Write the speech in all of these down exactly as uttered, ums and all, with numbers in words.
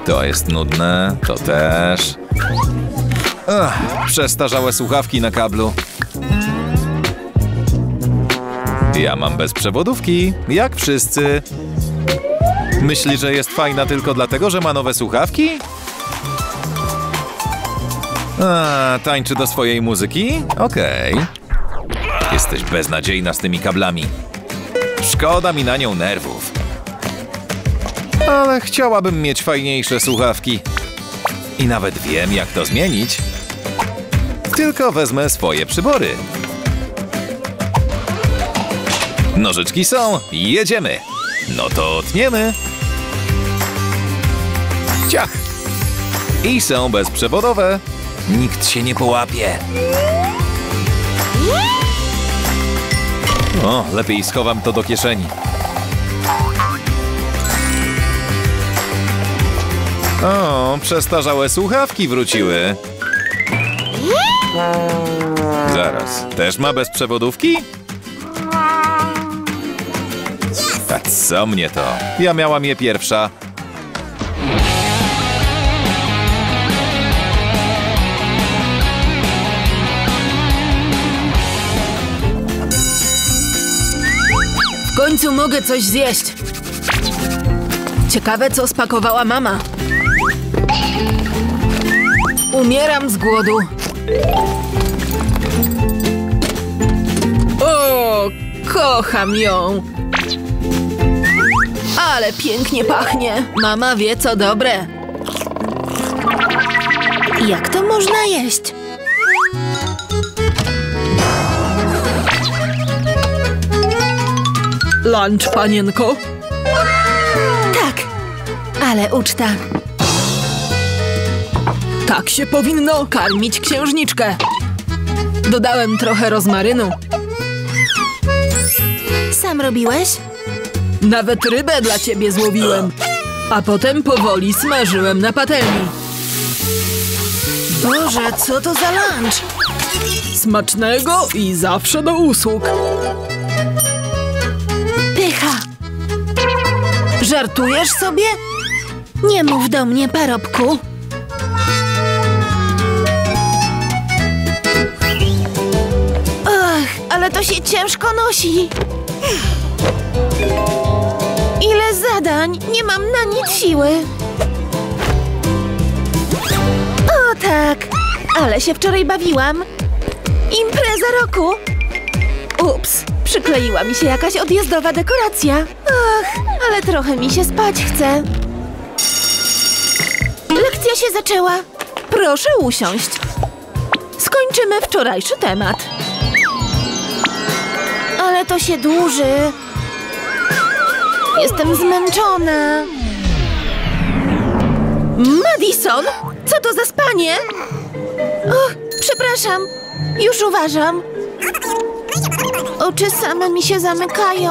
To jest nudne, to też. Ach, przestarzałe słuchawki na kablu. Ja mam bez przewodówki, jak wszyscy. Myśli, że jest fajna tylko dlatego, że ma nowe słuchawki? A, tańczy do swojej muzyki? Okej. Okay. Jesteś beznadziejna z tymi kablami. Szkoda mi na nią nerwów. Ale chciałabym mieć fajniejsze słuchawki. I nawet wiem, jak to zmienić. Tylko wezmę swoje przybory. Nożyczki są, jedziemy. No to tniemy. Ciach. I są bezprzewodowe. Nikt się nie połapie. O, lepiej schowam to do kieszeni. O, przestarzałe słuchawki wróciły. Zaraz, też ma bezprzewodówki? A co mnie to? Ja miałam je pierwsza. W końcu mogę coś zjeść. Ciekawe, co spakowała mama. Umieram z głodu. O, kocham ją. Ale pięknie pachnie. Mama wie, co dobre. Jak to można jeść? Lunch, panienko? Tak, ale uczta. Tak się powinno karmić księżniczkę. Dodałem trochę rozmarynu. Sam robiłeś? Nawet rybę dla ciebie złowiłem. A potem powoli smażyłem na patelni. Boże, co to za lunch? Smacznego i zawsze do usług. Pycha. Żartujesz sobie? Nie mów do mnie, parobku. Ach, ale to się ciężko nosi. Ile zadań? Nie mam na nic siły. O tak, ale się wczoraj bawiłam. Impreza roku. Ups, przykleiła mi się jakaś odjazdowa dekoracja. Ach, ale trochę mi się spać chce. Lekcja się zaczęła. Proszę usiąść. Skończymy wczorajszy temat. Ale to się dłuży. Jestem zmęczona. Madison! Co to za spanie? O, przepraszam. Już uważam. Oczy same mi się zamykają.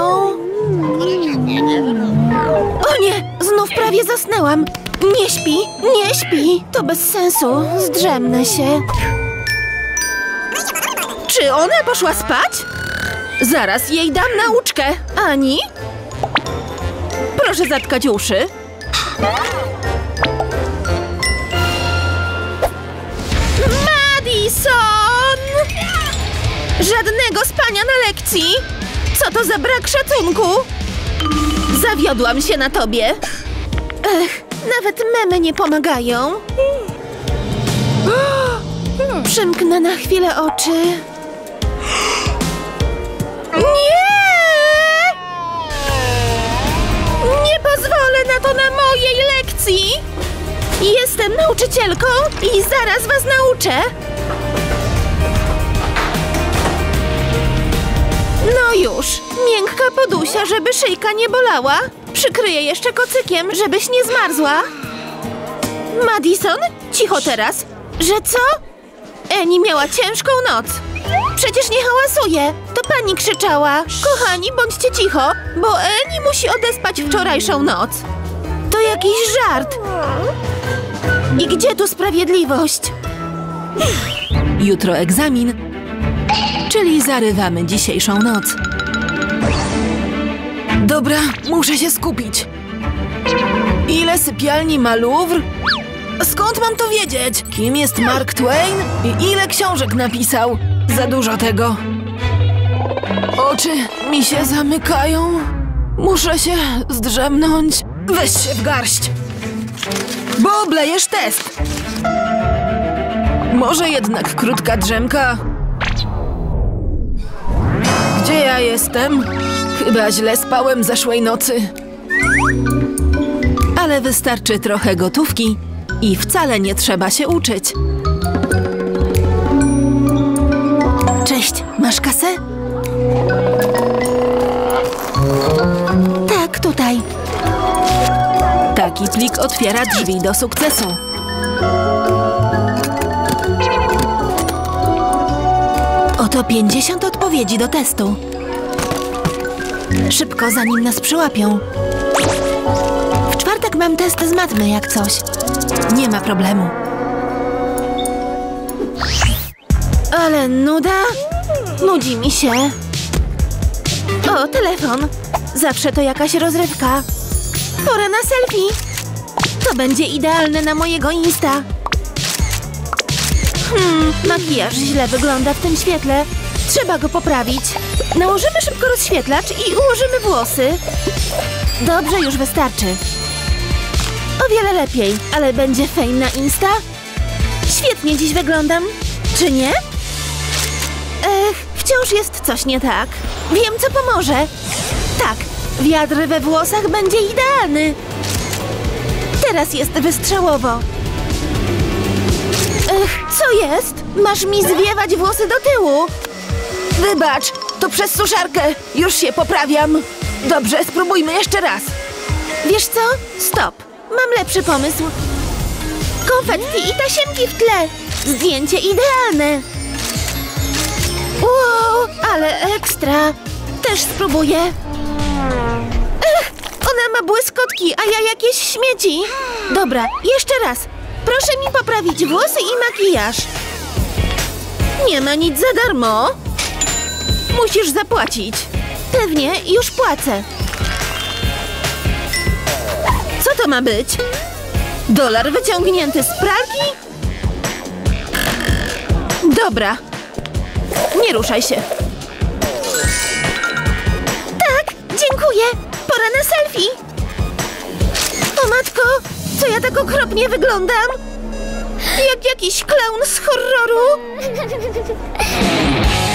O nie! Znów prawie zasnęłam. Nie śpi, nie śpi. To bez sensu. Zdrzemnę się. Czy ona poszła spać? Zaraz jej dam nauczkę. Ani? Proszę zatkać uszy. Madison! Żadnego spania na lekcji. Co to za brak szacunku? Zawiodłam się na tobie. Ech, nawet memy nie pomagają. Przymknę na chwilę oczy. Nie! Nie pozwolę na to na mojej lekcji! Jestem nauczycielką i zaraz was nauczę! No już, miękka podusia, żeby szyjka nie bolała. Przykryję jeszcze kocykiem, żebyś nie zmarzła. Madison, cicho teraz. Że co? Eni miała ciężką noc. Przecież nie hałasuje. To pani krzyczała. Kochani, bądźcie cicho, bo Eni musi odespać wczorajszą noc. To jakiś żart. I gdzie tu sprawiedliwość? Jutro egzamin, czyli zarywamy dzisiejszą noc. Dobra, muszę się skupić. Ile sypialni ma Louvre? Skąd mam to wiedzieć? Kim jest Mark Twain? I ile książek napisał? Za dużo tego. Oczy mi się zamykają. Muszę się zdrzemnąć. Weź się w garść. Bo oblejesz test. Może jednak krótka drzemka? Gdzie ja jestem? Chyba źle spałem zeszłej nocy. Ale wystarczy trochę gotówki i wcale nie trzeba się uczyć. Cześć, masz kasę? Tak, tutaj. Taki plik otwiera drzwi do sukcesu. Oto pięćdziesiąt odpowiedzi do testu. Szybko, zanim nas przyłapią. W czwartek mam test z matmy, jak coś. Nie ma problemu. Ale nuda? Nudzi mi się. O, telefon. Zawsze to jakaś rozrywka. Pora na selfie. To będzie idealne na mojego Insta. Hmm, makijaż źle wygląda w tym świetle. Trzeba go poprawić. Nałożymy szybko rozświetlacz i ułożymy włosy. Dobrze, już wystarczy. O wiele lepiej, ale będzie fame na Insta? Świetnie dziś wyglądam, czy nie? Ech, wciąż jest coś nie tak. Wiem, co pomoże. Tak, wiatr we włosach będzie idealny. Teraz jest wystrzałowo. Ech, co jest? Masz mi zwiewać włosy do tyłu. Wybacz, to przez suszarkę. Już się poprawiam. Dobrze, spróbujmy jeszcze raz. Wiesz co? Stop. Mam lepszy pomysł. Konfetti i tasiemki w tle. Zdjęcie idealne. Wow, ale ekstra. Też spróbuję. Ech, ona ma błyskotki, a ja jakieś śmieci. Dobra, jeszcze raz. Proszę mi poprawić włosy i makijaż. Nie ma nic za darmo. Musisz zapłacić. Pewnie, już płacę. Co to ma być? Dolar wyciągnięty z pralki? Dobra. Nie ruszaj się. Tak, dziękuję. Pora na selfie. O matko, co ja tak okropnie wyglądam? Jak jakiś klaun z horroru.